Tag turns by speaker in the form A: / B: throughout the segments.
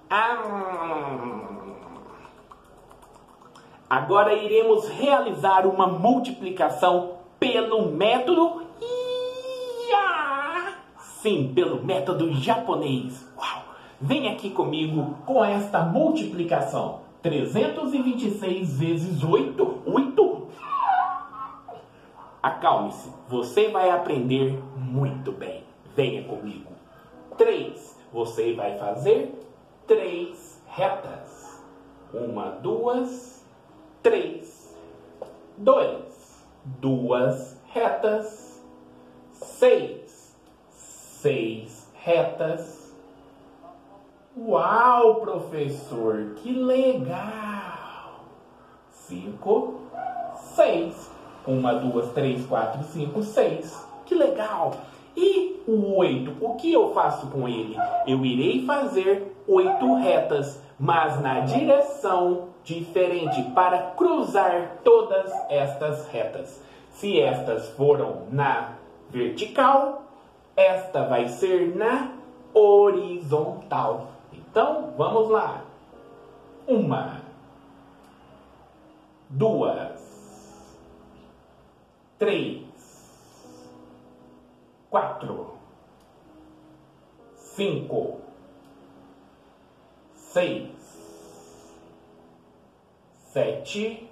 A: Agora iremos realizar uma multiplicação pelo método... Sim, pelo método japonês. Uau! Vem aqui comigo com esta multiplicação. 326 vezes 8. 8? Acalme-se, você vai aprender muito bem. Venha comigo. 3. Você vai fazer 3 retas. 1, 2, 3. 2. 2 retas. 6. 6 retas. Uau, professor, que legal! 5, 6. 1, 2, 3, 4, 5, 6. Que legal! E o 8, o que eu faço com ele? Eu irei fazer 8 retas, mas na direção diferente, para cruzar todas estas retas. Se estas foram na vertical, esta vai ser na horizontal. Então, vamos lá. 1, 2, 3, 4, 5, 6, 7,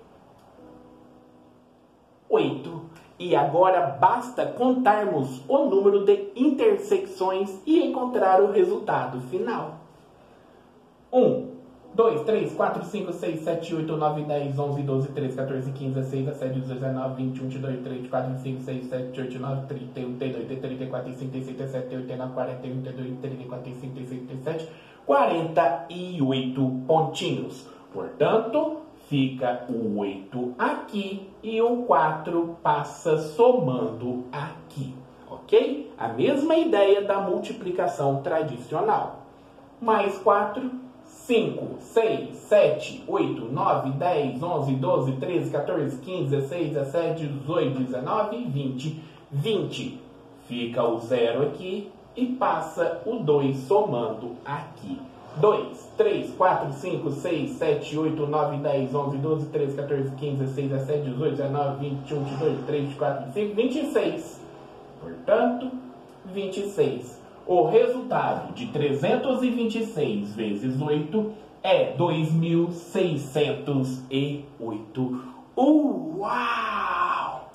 A: 8. E agora basta contarmos o número de intersecções e encontrar o resultado final. 1, 2, 3, 4, 5, 6, 7, 8, 9, 10, 11, 12, 13, 14, 15, 16, 17, 18, 19, 20, 21, 22, 23, 24, 25, 26, 27, 28, 29, 30, 31, 32, 34, 35, 36, 37, 39, 40, 32, 34, 35, 36, 37, 48 pontinhos. Portanto, fica o 8 aqui e o 4 passa somando aqui, ok? A mesma ideia da multiplicação tradicional. Mais 4, 5, 6, 7, 8, 9, 10, 11, 12, 13, 14, 15, 16, 17, 18, 19, 20. 20. Fica o 0 aqui e passa o 2 somando aqui. 2, 3, 4, 5, 6, 7, 8, 9, 10, 11, 12, 13, 14, 15, 16, 17, 18, 19, 20, 21, 22, 23, 24, 25, 26. Portanto, 26. O resultado de 326 vezes 8 é 2.608. Uau!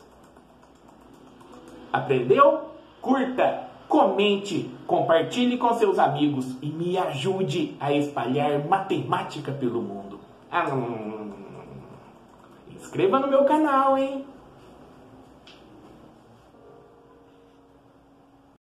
A: Aprendeu? Curta, comente, compartilhe com seus amigos e me ajude a espalhar matemática pelo mundo. Inscreva no meu canal, hein?